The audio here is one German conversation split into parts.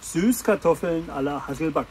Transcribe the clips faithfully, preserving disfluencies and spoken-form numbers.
Süßkartoffeln à la Hasselback.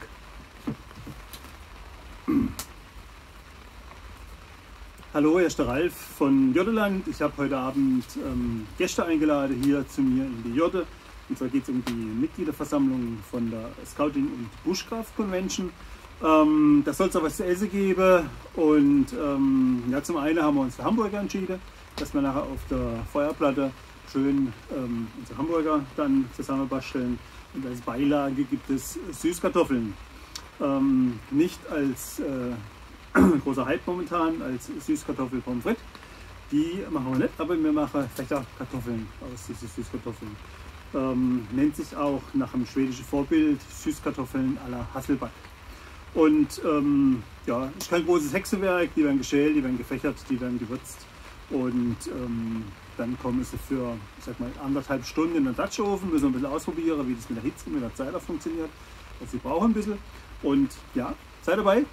Hallo, hier ist der Ralf von Joddeland. Ich habe heute Abend ähm, Gäste eingeladen hier zu mir in die Jodde. Und zwar geht es um die Mitgliederversammlung von der Scouting und Bushcraft Convention. Ähm, da soll es auch was zu essen geben. Und ähm, ja, zum einen haben wir uns für Hamburger entschieden, dass wir nachher auf der Feuerplatte schön ähm, unsere Hamburger dann zusammen basteln. Und als Beilage gibt es Süßkartoffeln. Ähm, nicht als äh, großer Hype momentan, als Süßkartoffel Pommes frites. Die machen wir nicht, aber wir machen Fächerkartoffeln aus diesen Süßkartoffeln. Ähm, nennt sich auch nach einem schwedischen Vorbild Süßkartoffeln à la Hasselback. Und ähm, ja, ist kein großes Hexenwerk, die werden geschält, die werden gefächert, die werden gewürzt. Und ähm, dann kommen sie für, ich sag mal, anderthalb Stunden in den Dutch-Ofen, müssen wir ein bisschen ausprobieren, wie das mit der Hitze und mit der Zeit auch funktioniert. Also sie brauchen ein bisschen. Und ja, seid dabei.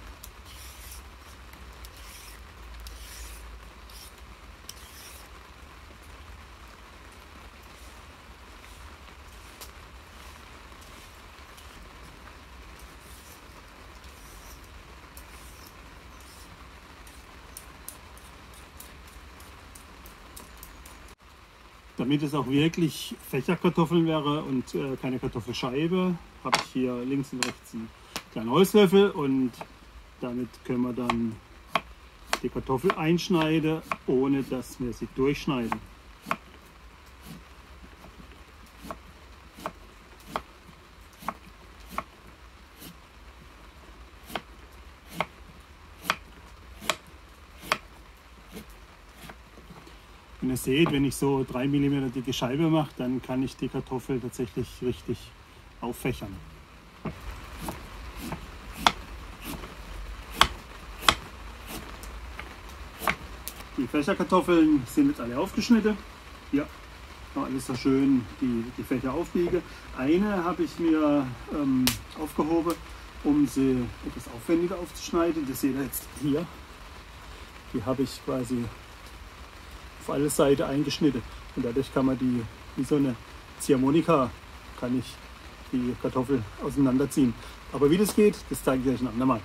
Damit es auch wirklich Fächerkartoffeln wäre und äh, keine Kartoffelscheibe, habe ich hier links und rechts einen kleinen Holzlöffel und damit können wir dann die Kartoffel einschneiden, ohne dass wir sie durchschneiden. Und ihr seht, wenn ich so drei Millimeter dicke Scheibe mache, dann kann ich die Kartoffel tatsächlich richtig auffächern. Die Fächerkartoffeln sind jetzt alle aufgeschnitten. Ja, alles so schön die, die Fächer aufbiegen. Eine habe ich mir ähm, aufgehoben, um sie etwas aufwendiger aufzuschneiden. Das seht ihr jetzt hier. Die habe ich quasi auf alle Seiten eingeschnitten und dadurch kann man die, wie so eine Ziehharmonika, kann ich die Kartoffel auseinanderziehen. Aber wie das geht, das zeige ich euch ein andermal.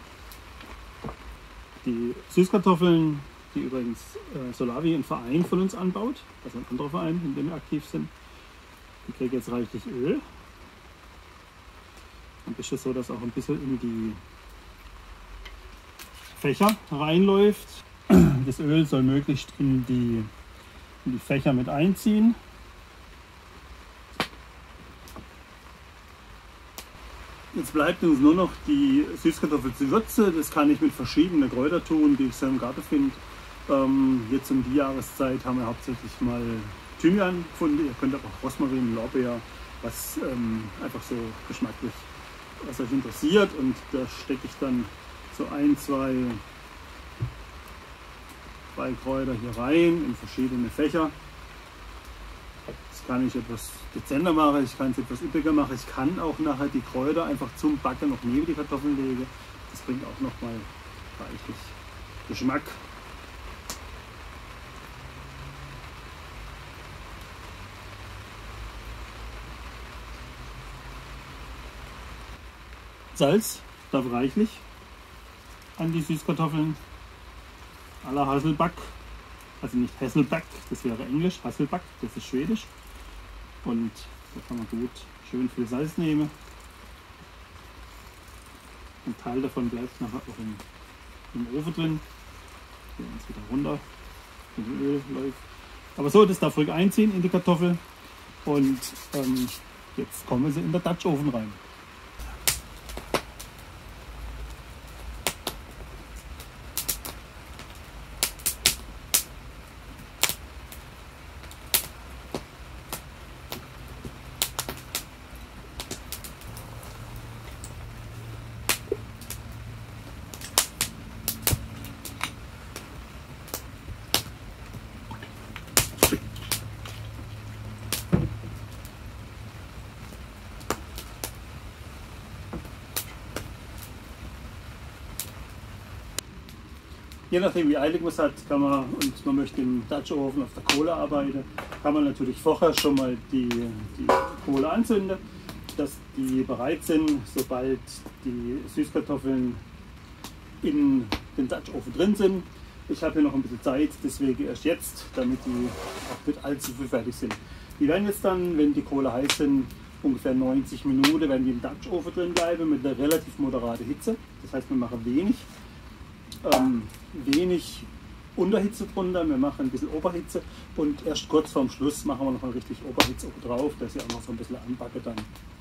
Die Süßkartoffeln, die übrigens äh, Solavi, ein Verein von uns anbaut, also ein anderer Verein, in dem wir aktiv sind, die kriegen jetzt reichlich Öl. Dann ist es so, dass auch ein bisschen in die Fächer reinläuft. Das Öl soll möglichst in die in die Fächer mit einziehen. Jetzt bleibt uns nur noch die Süßkartoffel zu würzen. Das kann ich mit verschiedenen Kräutern tun, die ich so im Garten finde. Ähm, jetzt um die Jahreszeit haben wir hauptsächlich mal Thymian gefunden. Ihr könnt aber auch Rosmarin, Lorbeer, was ähm, einfach so geschmacklich, was euch interessiert. Und da stecke ich dann so ein, zwei Zwei Kräuter hier rein in verschiedene Fächer. Das kann ich etwas dezenter machen, ich kann es etwas üppiger machen. Ich kann auch nachher die Kräuter einfach zum Backen noch neben die Kartoffeln legen. Das bringt auch noch mal reichlich Geschmack. Salz darf reichlich an die Süßkartoffeln. À la Hasselback, also nicht Hasselback, das wäre Englisch, Hasselback, das ist Schwedisch. Und da kann man gut schön viel Salz nehmen. Ein Teil davon bleibt nachher auch im, im Ofen drin, der uns wieder runter in das Öl läuft. Aber so, das darf ruhig einziehen in die Kartoffel und ähm, jetzt kommen sie in den Dutch Ofen rein. Je nachdem wie eilig man es hat, kann man, und man möchte im Dutch Oven auf der Kohle arbeiten, kann man natürlich vorher schon mal die, die Kohle anzünden. dass die bereit sind, sobald die Süßkartoffeln in den Dutch Oven drin sind. Ich habe hier noch ein bisschen Zeit, deswegen erst jetzt, damit die auch nicht allzu viel fertig sind. Die werden jetzt dann, wenn die Kohle heiß sind, ungefähr neunzig Minuten, werden die im Dutch Oven drin bleiben mit einer relativ moderaten Hitze. Das heißt, wir machen wenig, ähm, wenig Unterhitze drunter, wir machen ein bisschen Oberhitze und erst kurz vorm Schluss machen wir noch mal richtig Oberhitze oben drauf, dass sie auch noch so ein bisschen anbacken dann.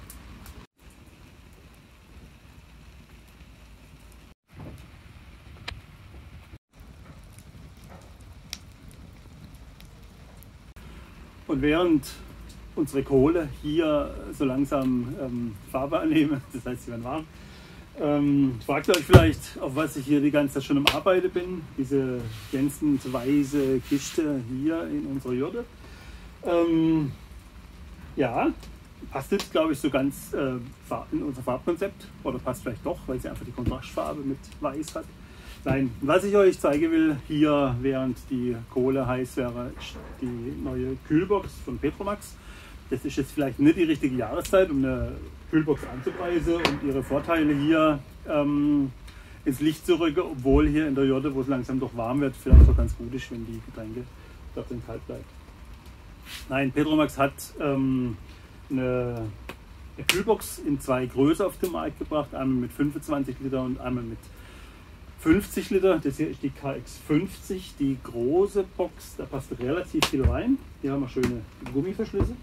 Und während unsere Kohle hier so langsam ähm, Farbe annehmen, das heißt, sie werden warm, ähm, fragt ihr euch vielleicht, auf was ich hier die ganze Zeit schon am Arbeiten bin. Diese glänzend weiße Kiste hier in unserer Jurte. Ähm, ja, passt jetzt, glaube ich, so ganz äh, in unser Farbkonzept. Oder passt vielleicht doch, weil sie einfach die Kontrastfarbe mit Weiß hat. Nein, was ich euch zeigen will, hier während die Kohle heiß wäre, ist die neue Kühlbox von Petromax. Das ist jetzt vielleicht nicht die richtige Jahreszeit, um eine Kühlbox anzupreisen und ihre Vorteile hier ähm, ins Licht zu rücken, obwohl hier in der Jurte, wo es langsam doch warm wird, vielleicht auch ganz gut ist, wenn die Getränke dort kalt bleibt. Nein, Petromax hat ähm, eine, eine Kühlbox in zwei Größen auf den Markt gebracht, einmal mit fünfundzwanzig Liter und einmal mit fünfzig Liter. Das hier ist die K X fünfzig, die große Box, da passt relativ viel rein. Hier haben wir schöne Gummiverschlüsse.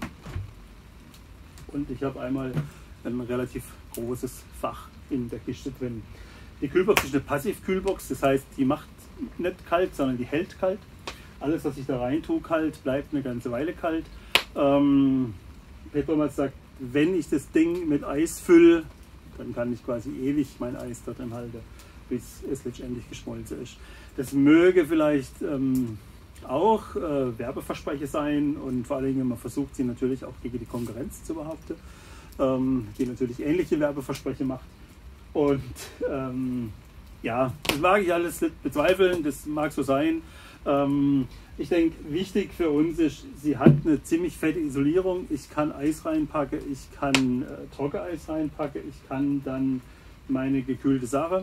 Und ich habe einmal ein relativ großes Fach in der Kiste drin. Die Kühlbox ist eine Passivkühlbox, das heißt, die macht nicht kalt, sondern die hält kalt. Alles, was ich da rein tue, kalt, bleibt eine ganze Weile kalt. Ähm, Petromax sagt, wenn ich das Ding mit Eis fülle, dann kann ich quasi ewig mein Eis da drin halten, bis es letztendlich geschmolzen ist. Das möge vielleicht ähm, auch äh, Werbeversprechen sein und vor allen Dingen, man versucht sie natürlich auch gegen die Konkurrenz zu behaupten, ähm, die natürlich ähnliche Werbeversprechen macht. Und ähm, ja, das mag ich alles nicht bezweifeln, das mag so sein. Ähm, ich denke, wichtig für uns ist, sie hat eine ziemlich fette Isolierung. Ich kann Eis reinpacken, ich kann äh, Trockeneis reinpacken, ich kann dann meine gekühlte Sache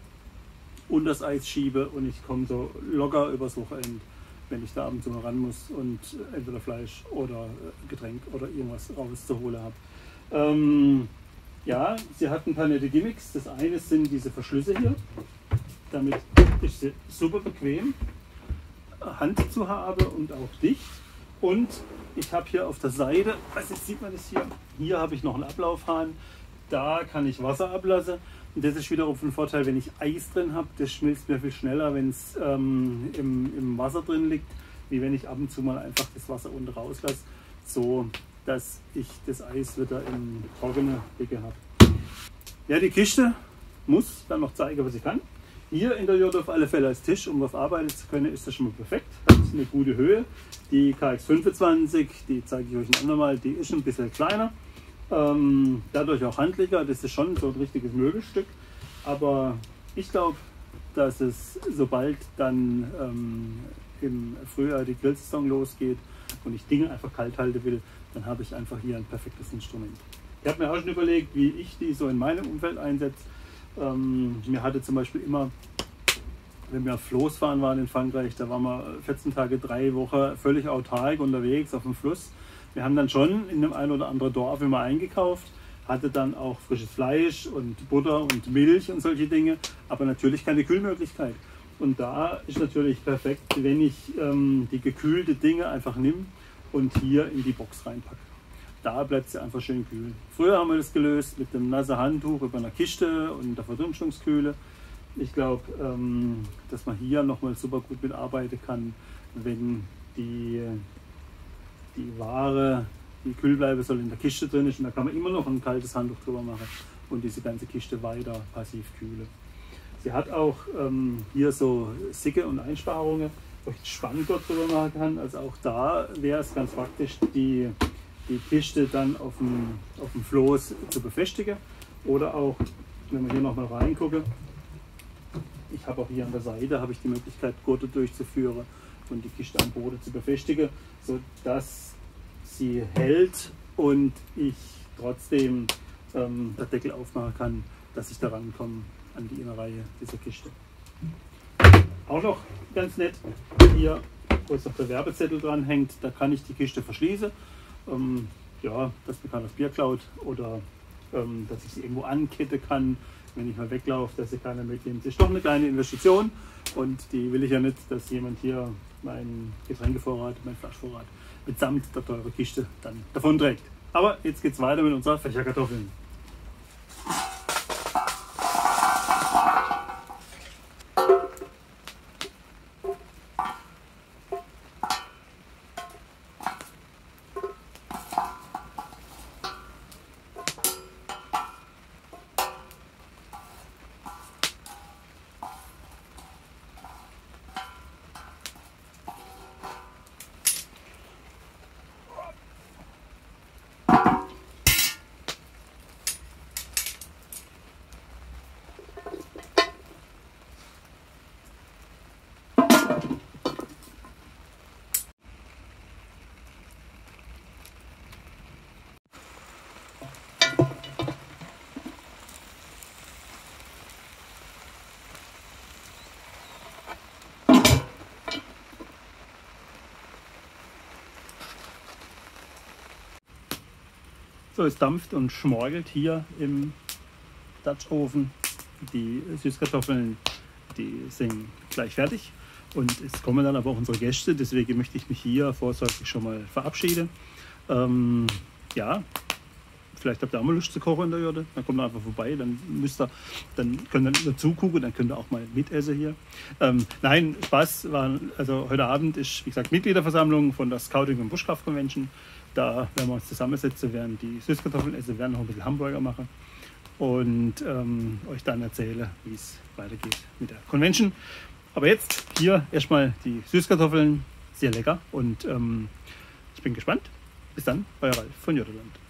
und das Eis schiebe und ich komme so locker übers Wochenende, wenn ich da abends mal ran muss und entweder Fleisch oder Getränk oder irgendwas rauszuholen habe. Ähm, ja, sie hat ein paar nette Gimmicks. Das eine sind diese Verschlüsse hier. Damit ist sie super bequem, Hand zu haben und auch dicht. Und ich habe hier auf der Seite, also jetzt sieht man das hier, hier habe ich noch einen Ablaufhahn. Da kann ich Wasser ablassen. Und das ist wiederum ein Vorteil, wenn ich Eis drin habe. Das schmilzt mir viel schneller, wenn es ähm, im, im Wasser drin liegt, wie wenn ich ab und zu mal einfach das Wasser unten rauslasse, so dass ich das Eis wieder im trockenen Decke habe. Ja, die Kiste muss dann noch zeigen, was sie kann. Hier in der Jurte auf alle Fälle als Tisch, um auf arbeiten zu können, ist das schon mal perfekt. Das ist eine gute Höhe. Die K X fünfundzwanzig, die zeige ich euch ein andermal, die ist ein bisschen kleiner. Ähm, dadurch auch handlicher, das ist schon so ein richtiges Möbelstück, aber ich glaube, dass es sobald dann ähm, im Frühjahr die Grillsaison losgeht und ich Dinge einfach kalt halten will, dann habe ich einfach hier ein perfektes Instrument. Ich habe mir auch schon überlegt, wie ich die so in meinem Umfeld einsetze. Ähm, mir hatte zum Beispiel immer, wenn wir auf Floß fahren waren in Frankreich, da waren wir vierzehn Tage, drei Wochen völlig autark unterwegs auf dem Fluss. Wir haben dann schon in dem einen oder anderen Dorf immer eingekauft, hatte dann auch frisches Fleisch und Butter und Milch und solche Dinge, aber natürlich keine Kühlmöglichkeit. Und da ist natürlich perfekt, wenn ich ähm, die gekühlte Dinge einfach nehme und hier in die Box reinpacke. Da bleibt sie einfach schön kühl. Früher haben wir das gelöst mit dem nassen Handtuch über einer Kiste und der Verdunstungskühle. Ich glaube, ähm, dass man hier nochmal super gut mitarbeiten kann, wenn die die Ware, die kühl bleiben soll, in der Kiste drin ist und da kann man immer noch ein kaltes Handtuch drüber machen und diese ganze Kiste weiter passiv kühlen. Sie hat auch ähm, hier so Sicke und Einsparungen, wo ich den Spanngurt drüber machen kann. Also auch da wäre es ganz praktisch, die, die Kiste dann auf dem, auf dem Floß zu befestigen. Oder auch, wenn wir hier nochmal reingucken, ich habe auch hier an der Seite habe ich die Möglichkeit, Gurte durchzuführen und die Kiste am Boden zu befestigen, sodass sie hält und ich trotzdem ähm, der Deckel aufmachen kann, dass ich daran komme an die Innereie dieser Kiste. Auch noch ganz nett, hier, wo es noch der Werbezettel dran hängt, da kann ich die Kiste verschließen. Ähm, ja, dass mir keiner das Bier klaut oder ähm, dass ich sie irgendwo ankette kann, wenn ich mal weglaufe, dass sie keiner mitnimmt. Das ist doch eine kleine Investition und die will ich ja nicht, dass jemand hier meinen Getränkevorrat, meinen Flaschvorrat mitsamt der teuren Kiste dann davon trägt. Aber jetzt geht es weiter mit unserer Fächerkartoffeln. So, es dampft und schmorgelt hier im Dutch-Ofen. Die Süßkartoffeln, die sind gleich fertig und es kommen dann aber auch unsere Gäste, deswegen möchte ich mich hier vorsorglich schon mal verabschieden. Ähm, ja, vielleicht habt ihr auch mal Lust zu kochen in der Jorde, dann kommt ihr einfach vorbei, dann müsst ihr, dann könnt ihr nur zugucken, dann könnt ihr auch mal mitessen hier. Ähm, nein, Spaß, war, also heute Abend ist, wie gesagt, Mitgliederversammlung von der Scouting und Bushcraft Convention. Da werden wir uns zusammensetzen, werden die Süßkartoffeln essen, werden noch ein bisschen Hamburger machen und ähm, euch dann erzählen, wie es weitergeht mit der Convention. Aber jetzt hier erstmal die Süßkartoffeln, sehr lecker und ähm, ich bin gespannt. Bis dann, euer Ralf von Jodderland.